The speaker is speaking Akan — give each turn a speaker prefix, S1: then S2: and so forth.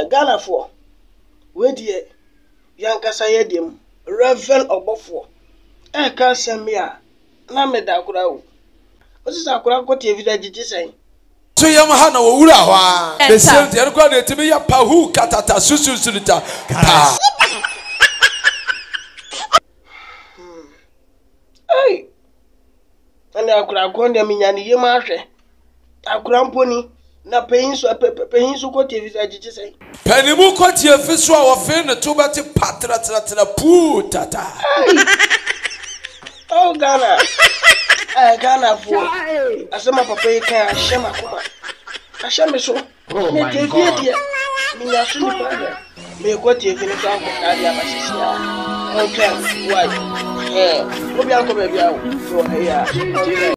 S1: Ghana for we die yankasa ye dem Reverend Obofo e ka semia na me da kura o osisa akura ko tie vida gigi sen
S2: so yam ha na wo wura ho a the same thing ko na timi ya pahu katata sususuruta ka
S1: ai ana akura ko ndem nya ne yema ahwe akura mponi na peyinso ko tie vida gigi sen
S2: penimu ko tie fiso a wo fe ne to bati patra tra pu tata
S1: oh Ghana for asema papa yi kan ashema kuma asheme so me TV dia me nya so ni pa me ko TV ni so akọ ka dia basisi a okay why obi anko be bia o so ya